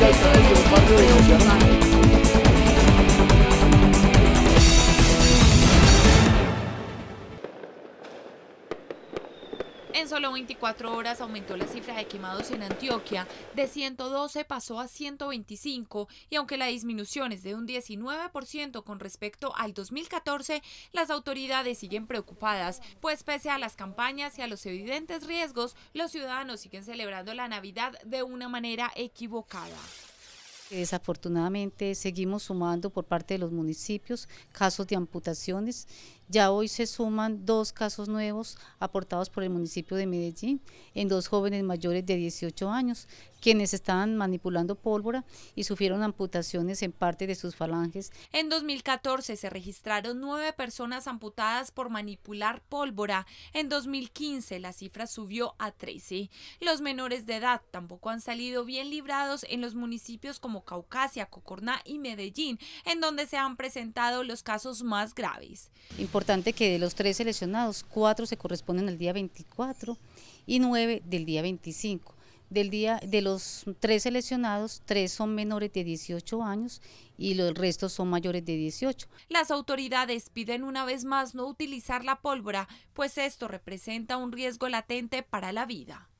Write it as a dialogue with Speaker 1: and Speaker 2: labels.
Speaker 1: de habitantes de un barrio de Bucaramanga.
Speaker 2: En solo 24 horas aumentó la cifra de quemados en Antioquia, de 112 pasó a 125 y aunque la disminución es de un 19% con respecto al 2014, las autoridades siguen preocupadas, pues pese a las campañas y a los evidentes riesgos, los ciudadanos siguen celebrando la Navidad de una manera equivocada.
Speaker 3: Desafortunadamente seguimos sumando por parte de los municipios casos de amputaciones. Ya hoy se suman 2 casos nuevos aportados por el municipio de Medellín en 2 jóvenes mayores de 18 años, quienes estaban manipulando pólvora y sufrieron amputaciones en parte de sus falanges.
Speaker 2: En 2014 se registraron 9 personas amputadas por manipular pólvora. En 2015 la cifra subió a 13. Los menores de edad tampoco han salido bien librados en los municipios como Caucasia, Cocorná y Medellín, en donde se han presentado los casos más graves.
Speaker 3: Importante que de los 3 seleccionados, 4 se corresponden al día 24 y 9 del día 25. De los 3 seleccionados, 3 son menores de 18 años y los restos son mayores de 18.
Speaker 2: Las autoridades piden una vez más no utilizar la pólvora, pues esto representa un riesgo latente para la vida.